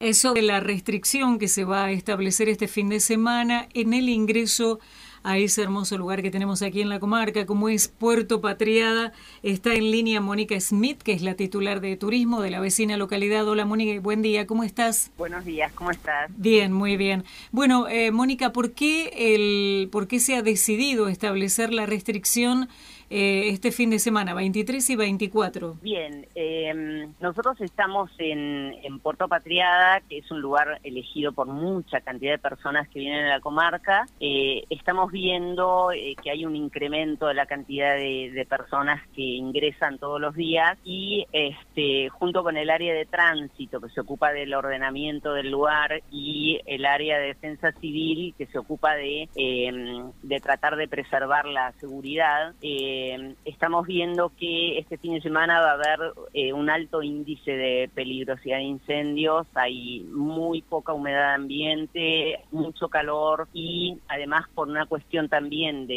Sobre la restricción que se va a establecer este fin de semana en el ingreso a ese hermoso lugar que tenemos aquí en la comarca, como es Puerto Patriada. Está en línea Mónica Smith, que es la titular de turismo de la vecina localidad. Hola Mónica, buen día, ¿cómo estás? Buenos días, ¿cómo estás? Bien, muy bien. Bueno, Mónica, ¿por qué se ha decidido establecer la restricción este fin de semana, 23 y 24? Bien, nosotros estamos en Puerto Patriada, que es un lugar elegido por mucha cantidad de personas que vienen a la comarca. Estamos viendo que hay un incremento de la cantidad de personas que ingresan todos los días y junto con el área de tránsito que se ocupa del ordenamiento del lugar y el área de defensa civil que se ocupa de tratar de preservar la seguridad, estamos viendo que este fin de semana va a haber un alto índice de peligrosidad de incendios, hay muy poca humedad ambiente, mucho calor y además por una cuestión también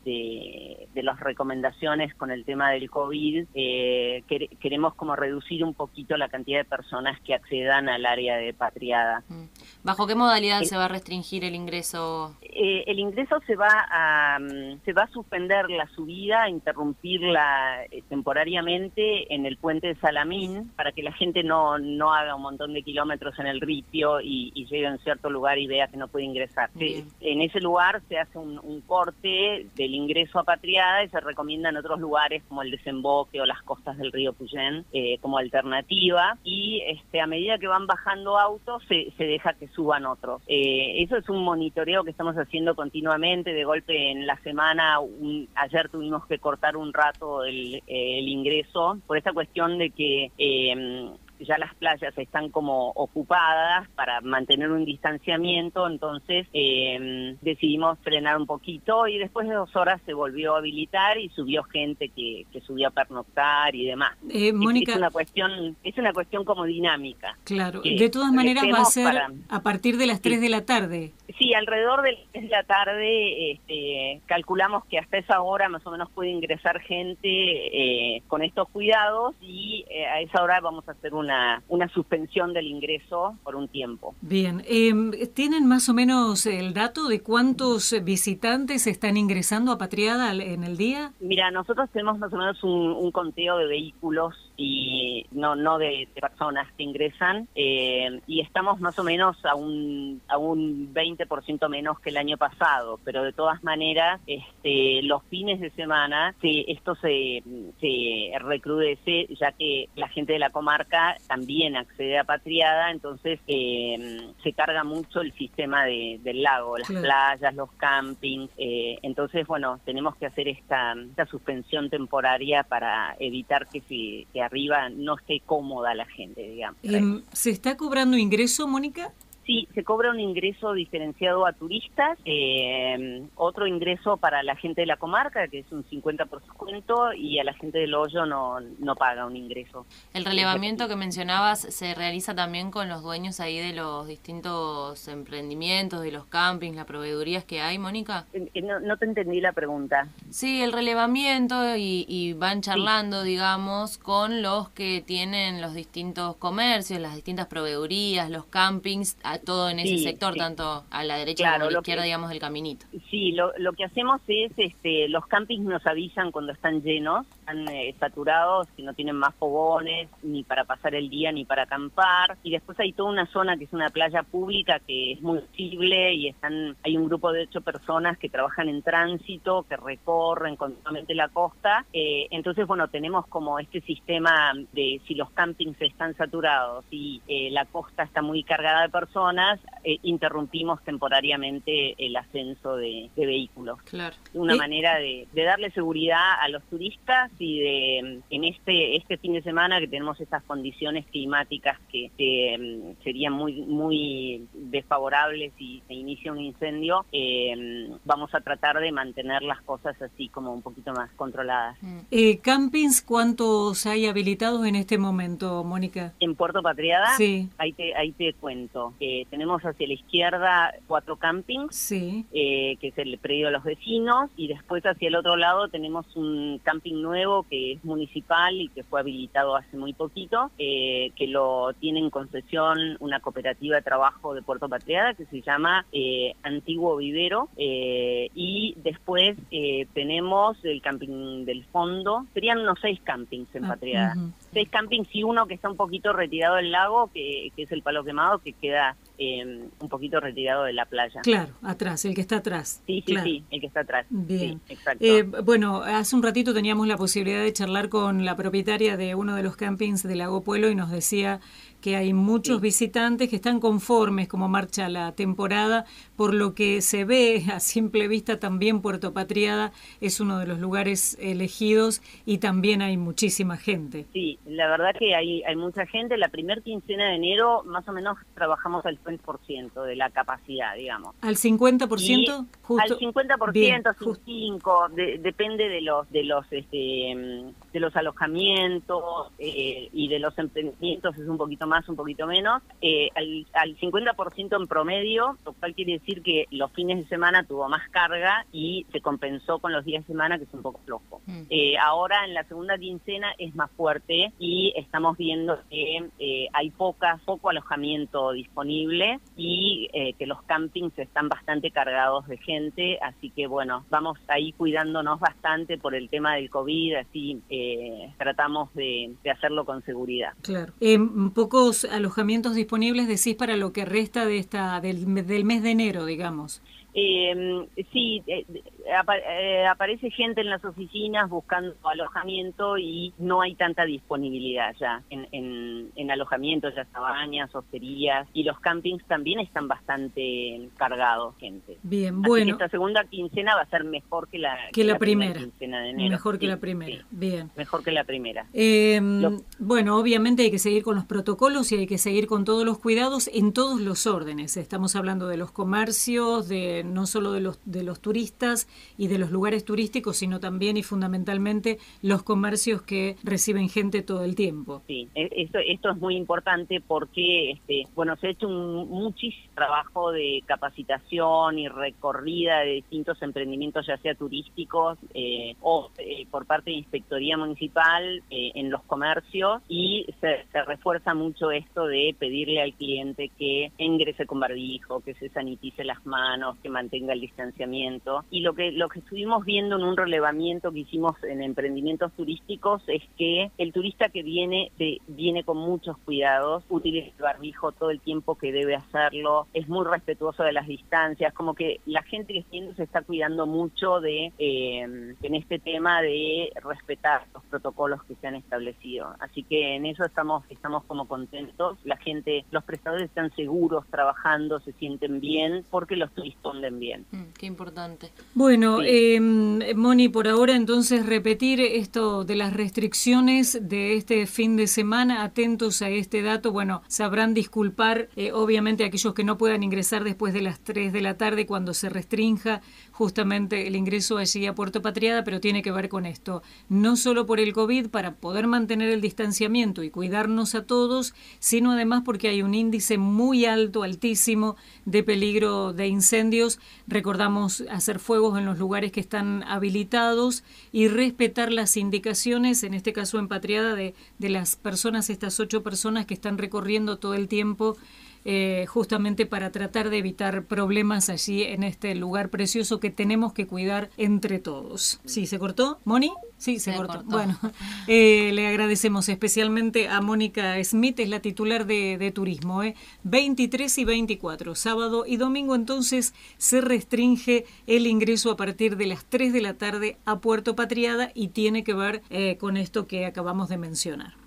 de las recomendaciones con el tema del COVID, queremos como reducir un poquito la cantidad de personas que accedan al área de Patriada. ¿Bajo qué modalidad se va a restringir el ingreso? El ingreso se va a suspender la subida, interrumpirla temporariamente en el puente de Salamín para que la gente no haga un montón de kilómetros en el ripio y llegue a un cierto lugar y vea que no puede ingresar. En ese lugar se hace un corte del ingreso a Patriada y se recomiendan otros lugares como el desemboque o las costas del río Puyén como alternativa y a medida que van bajando autos se deja que suban otros. Eso es un monitoreo que estamos haciendo continuamente. De golpe en la semana, ayer tuvimos que cortar un rato el ingreso por esta cuestión de que ya las playas están como ocupadas para mantener un distanciamiento, entonces decidimos frenar un poquito y después de 2 horas se volvió a habilitar y subió gente que subió a pernoctar y demás. Mónica, es una cuestión como dinámica. Claro, de todas maneras va a ser a partir de las 3 de la tarde. Sí, alrededor de las 3 de la tarde calculamos que hasta esa hora más o menos puede ingresar gente con estos cuidados y a esa hora vamos a hacer una suspensión del ingreso por un tiempo. Bien, ¿tienen más o menos el dato de cuántos visitantes están ingresando a Patriada en el día? Mira, nosotros tenemos más o menos un conteo de vehículos y no de personas que ingresan y estamos más o menos a un 20% menos que el año pasado, pero de todas maneras los fines de semana esto se recrudece ya que la gente de la comarca también accede a Patriada, entonces se carga mucho el sistema del lago, las playas, los campings, entonces bueno, tenemos que hacer esta suspensión temporaria para evitar que arriba no esté cómoda la gente, digamos. ¿Se está cobrando ingreso, Mónica? Sí, se cobra un ingreso diferenciado a turistas, otro ingreso para la gente de la comarca, que es un 50%, y a la gente del Hoyo no paga un ingreso. El relevamiento que mencionabas se realiza también con los dueños ahí de los distintos emprendimientos, de los campings, las proveedurías que hay, Mónica. No te entendí la pregunta. Sí, el relevamiento y van charlando, digamos, con los que tienen los distintos comercios, las distintas proveedurías, los campings, todo en ese sector, tanto a la derecha como a la izquierda, digamos, del caminito. Sí, lo que hacemos es, los campings nos avisan cuando están llenos, están saturados, que no tienen más fogones, ni para pasar el día, ni para acampar, y después hay toda una zona que es una playa pública que es muy visible, y hay un grupo de 8 personas que trabajan en tránsito, que recorren continuamente la costa, entonces, bueno, tenemos como este sistema de si los campings están saturados y la costa está muy cargada de personas, interrumpimos temporariamente el ascenso de vehículos. Claro. Una manera de darle seguridad a los turistas y en este fin de semana que tenemos estas condiciones climáticas que serían muy desfavorables si se inicia un incendio, vamos a tratar de mantener las cosas así como un poquito más controladas. ¿Campings cuántos hay habilitados en este momento, Mónica? En Puerto Patriada, sí. ahí te cuento. Tenemos hacia la izquierda 4 campings, Sí. Que es el predio de los vecinos, y después hacia el otro lado tenemos un camping nuevo que es municipal y que fue habilitado hace muy poquito, que lo tiene en concesión una cooperativa de trabajo de Puerto Patriada que se llama Antiguo Vivero, y después tenemos el camping del fondo, serían unos 6 campings en Patriada. 6 campings y uno que está un poquito retirado del lago, que es el Palo Quemado, que queda un poquito retirado de la playa. Claro, atrás, el que está atrás. Sí, claro. sí, el que está atrás. Bien. Sí, exacto. Bueno, hace un ratito teníamos la posibilidad de charlar con la propietaria de uno de los campings de Lago Puelo y nos decía que hay muchos visitantes que están conformes como marcha la temporada, por lo que se ve a simple vista también Puerto Patriada es uno de los lugares elegidos y también hay muchísima gente. Sí, la verdad que hay mucha gente. La primer quincena de enero más o menos trabajamos al 100% de la capacidad, digamos. ¿Al 50%? Justo, al 50%, bien, 5%, depende de los alojamientos y de los emprendimientos, es un poquito más, un poquito menos. Al 50% en promedio, lo cual quiere decir que los fines de semana tuvo más carga y se compensó con los días de semana, que es un poco flojo. Ahora en la segunda quincena es más fuerte y estamos viendo que hay poco alojamiento disponible y que los campings están bastante cargados de gente, así que bueno, vamos ahí cuidándonos bastante por el tema del COVID, así tratamos de hacerlo con seguridad. Claro. Pocos alojamientos disponibles, decís, para lo que resta de del mes de enero, digamos. Sí, aparece gente en las oficinas buscando alojamiento y no hay tanta disponibilidad ya en alojamientos, ya cabañas, hosterías, y los campings también están bastante cargados, gente. Bien, así bueno. que esta segunda quincena va a ser mejor que la primera quincena de enero. Mejor que sí, la primera, sí, bien. Mejor que la primera. Bueno, obviamente hay que seguir con los protocolos y hay que seguir con todos los cuidados en todos los órdenes. Estamos hablando de los comercios, no solo de los turistas y de los lugares turísticos, sino también y fundamentalmente los comercios que reciben gente todo el tiempo. Sí, esto es muy importante porque se ha hecho muchísimo trabajo de capacitación y recorrida de distintos emprendimientos, ya sea turísticos o por parte de Inspectoría Municipal en los comercios, y se refuerza mucho esto de pedirle al cliente que ingrese con barbijo, que se sanitice las manos, que mantenga el distanciamiento. Y lo que estuvimos viendo en un relevamiento que hicimos en emprendimientos turísticos es que el turista que viene con muchos cuidados, utiliza el barbijo todo el tiempo que debe hacerlo, es muy respetuoso de las distancias, como que la gente que se está cuidando mucho en este tema de respetar los protocolos que se han establecido. Así que en eso estamos como contentos. La gente, los prestadores están seguros trabajando, se sienten bien porque los turistas responden bien. Qué importante. Bueno, sí. Moni, por ahora entonces repetir esto de las restricciones de este fin de semana, atentos a este dato. Bueno, sabrán disculpar obviamente aquellos que no puedan ingresar después de las 3 de la tarde cuando se restrinja justamente el ingreso allí a Puerto Patriada, pero tiene que ver con esto, no solo por el COVID, para poder mantener el distanciamiento y cuidarnos a todos, sino además porque hay un índice muy alto, altísimo, de peligro de incendios. Recordamos hacer fuegos en los lugares que están habilitados y respetar las indicaciones, en este caso en Patriada, de las personas, estas 8 personas que están recorriendo todo el tiempo justamente para tratar de evitar problemas allí en este lugar precioso que tenemos que cuidar entre todos. ¿Sí, se cortó? ¿Moni? Sí, se cortó. Bueno, le agradecemos especialmente a Mónica Smith, es la titular de turismo. 23 y 24, sábado y domingo, entonces se restringe el ingreso a partir de las 3 de la tarde a Puerto Patriada y tiene que ver con esto que acabamos de mencionar.